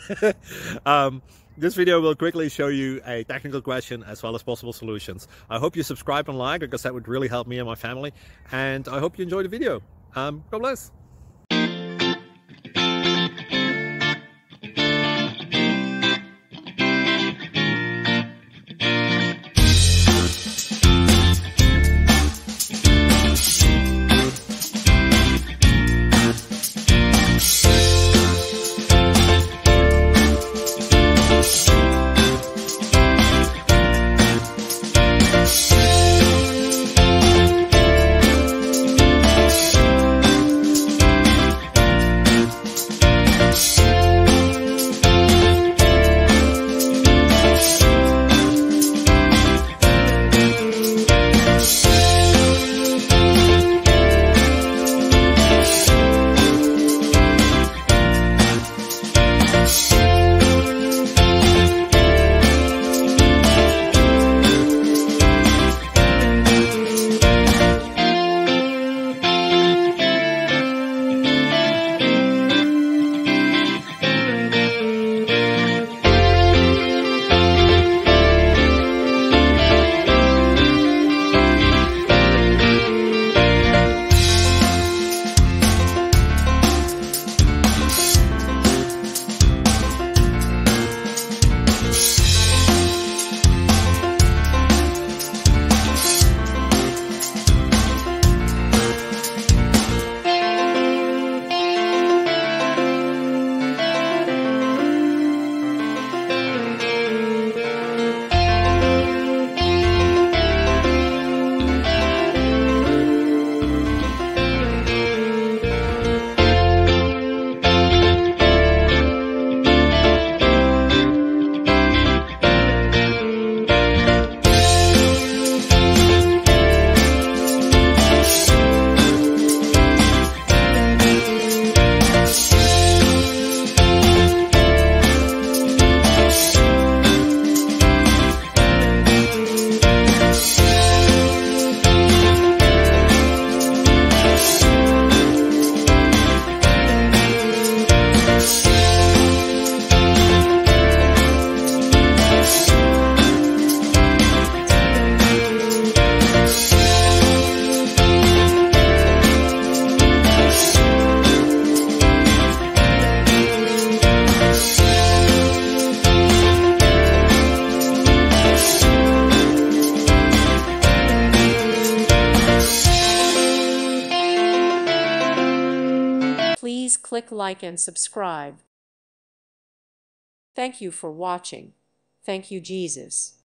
um, this video will quickly show you a technical question as well as possible solutions. I hope you subscribe and like, because that would really help me and my family. And I hope you enjoy the video. God bless. Please click like and subscribe. Thank you for watching. Thank you, Jesus.